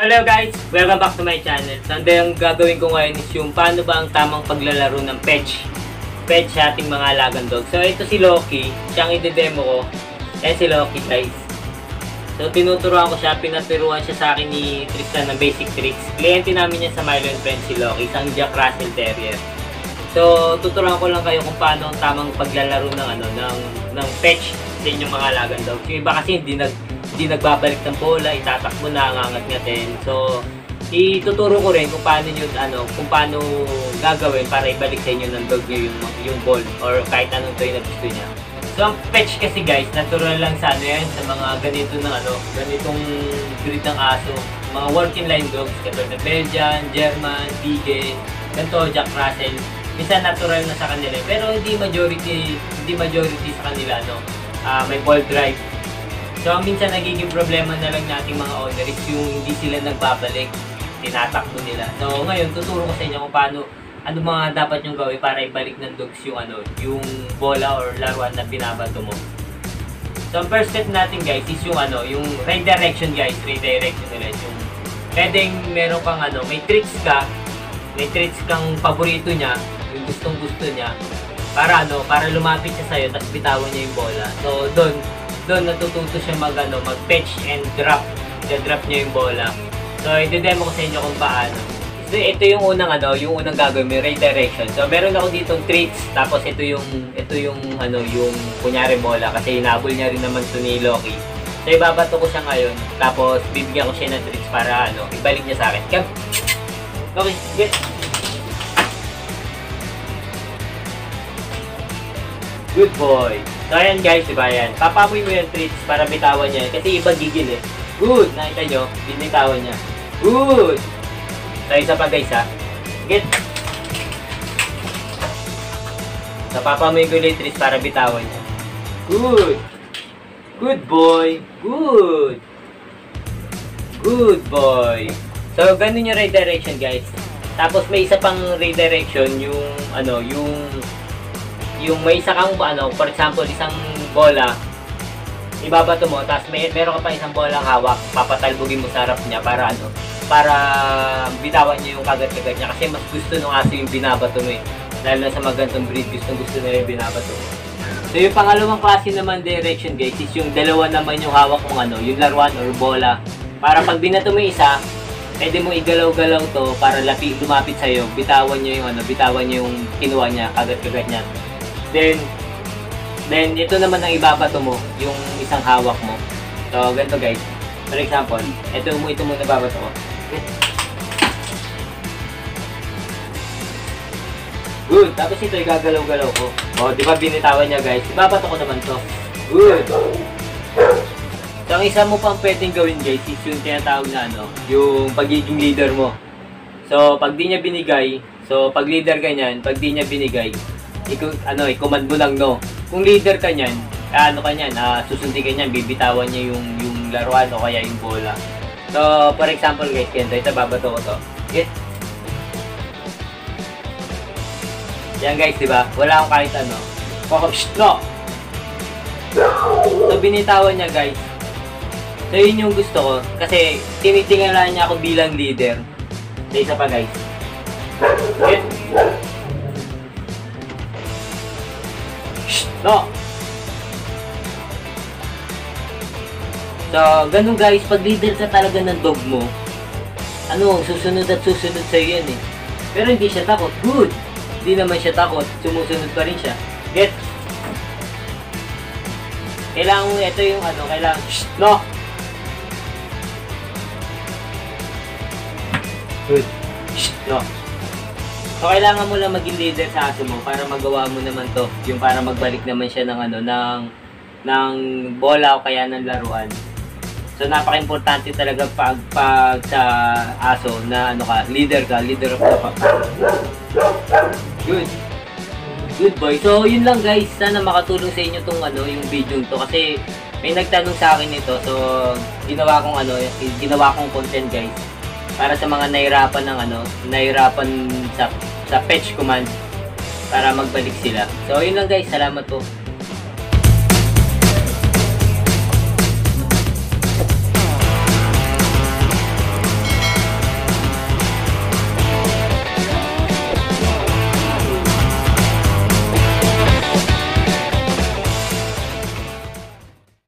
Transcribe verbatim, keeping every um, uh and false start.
Hello guys! Welcome back to my channel. So, ang gagawin ko ngayon is yung paano ba ang tamang paglalaro ng Petch. Petch sa ating mga alagang dog. So, ito si Loki. Siyang i-demo ko. Yan si Loki guys. So, tinuturuan ko siya. Pinaturuan siya sa akin ni Tristan ng basic tricks. Kliyente namin yan sa Milo and Friends si Loki. Isang Jack Russell Terrier. So, tuturuan ko lang kayo kung paano ang tamang paglalaro ng, ano, ng, ng Petch sa inyong mga alagang dog. Yung iba kasi hindi nag hindi nagbabalik ng bola, itatakbo na, angangat-ngatin. So, ituturo ko rin kung paano nyo, ano, kung paano gagawin para ibalik sa inyo ng dog nyo yung, yung ball or kahit anong toy na gusto niya. So, ang Petch kasi guys, natural lang sa ano yan, sa mga ganito ng ano, ganitong breed ng aso. Mga working line dogs, katulad na Belgian, German, Beagle, ganito, Jack Russell. Minsan natural na sa kanila, pero hindi majority, hindi majority sa kanila, no, uh, may ball drive. So, minsan nagiging problema na lang nating mga owner is yung hindi sila nagbabalik, tinatakbo nila. So, ngayon, tuturo ko sa inyo kung paano, ano mga dapat yung gawin para ibalik ng dogs yung, ano, yung bola or laruan na binabato mo. So, ang first step natin guys is yung, ano, yung right direction guys, right direction ulit. Yung, pwedeng meron kang, ano, may tricks ka, may tricks kang paborito niya, yung gustong gusto niya, para, ano, para lumapit siya sa'yo, tapos bitawan niya yung bola. So, doon, doon natututo siya mag, ano, mag-fetch and drop. I-drop niya yung bola. So, i-demo ko sa inyo kung paano. So, ito yung unang, ano, yung unang gagawin, may right direction. So, meron ako ditong treats, tapos ito yung, ito yung, ano, yung kunyari bola, kasi hinabol niya rin naman ito ni Loki. So, ibabato ko siya ngayon, tapos bibigyan ko siya ng treats para, ano, ibalik niya sa akin. Come! Loki, get! Good boy! So, ayan guys, diba yan? Papamoy mo yung treats para bitawan niya. Kasi iba gigil eh. Good! Nakita nyo? Binitawan niya. Good! So, isa pa guys ha. Get! So, papamoy ko yung treats para bitawan niya. Good! Good boy! Good! Good boy! So, ganun yung right direction guys. Tapos, may isa pang right direction yung, ano, yung yung may isa kang, ano, for example, isang bola, ibabato mo, tapos may, meron ka pa isang bola hawak, papatalbugin mo sa harap niya para, ano, para bitawan niya yung kagat-kagat niya. Kasi mas gusto nung aso yung binabato mo eh. Lalo na sa magandang breed, gustong gusto na yung binabato mo. So, yung pangalawang klase naman direction guys, is yung dalawa naman yung hawak mong, ano, yung laruan or bola. Para pag binato mo isa, pwede mo igalaw-galaw to para lapi, lumapit sa'yo, bitawan niya yung, ano, bitawan niya yung kinuha niya, kagat-kagat niya. Then, then ito naman ang ibabato mo, yung isang hawak mo. So, ganito guys. For example, ito mo ito mo nababato ko. Good. Tapos ito igagalaw-galaw ko. O, di ba binitawan niya guys? Ibabato ko naman to. Good. So, ang isa mo pang pwedeng gawin guys is yung tinatawag na ano, yung pagiging leader mo. So, pag di niya binigay, so pag leader ka niyan, pag di niya binigay, Iku, ano, i-command mo lang no. Kung leader ka niyan, ano ka niyan, uh, susundin ka niyan, bibitawan niya yung, yung laruan o kaya yung bola. So, for example guys, ganito, ito babato ko to. Yes. Yan guys, di ba? Wala akong kahit ano. Shh, no! So, binitawan niya guys. So, yun yung gusto ko. Kasi, tinitingala niya ako bilang leader. So, isa pa guys. Yes. No. So, ganun guys, pag leader ka talaga ng dog mo, ano, susunod at susunod sa'yo yan eh. Pero hindi siya takot. Good! Hindi naman siya takot. Sumusunod pa rin siya. Get! Kailangan mo, ito yung ano, kailangan, shh, no! Good. Shh, no. So, kailangan mo lang maging leader sa aso mo para magawa mo naman to. Yung para magbalik naman siya ng ano, ng, ng bola o kaya ng laruan. So, napaka-importante talaga pag, pag sa aso na ano ka, leader ka, leader of the pack. Good. Good boy. So, yun lang guys. Sana makatulong sa inyo tong ano, yung video to. Kasi, may nagtanong sa akin nito. So, ginawa kong ano, ginawa kong content guys. Para sa mga nahirapan ng ano, nahirapan sa sa fetch command para magbalik sila. So, yun lang guys. Salamat po.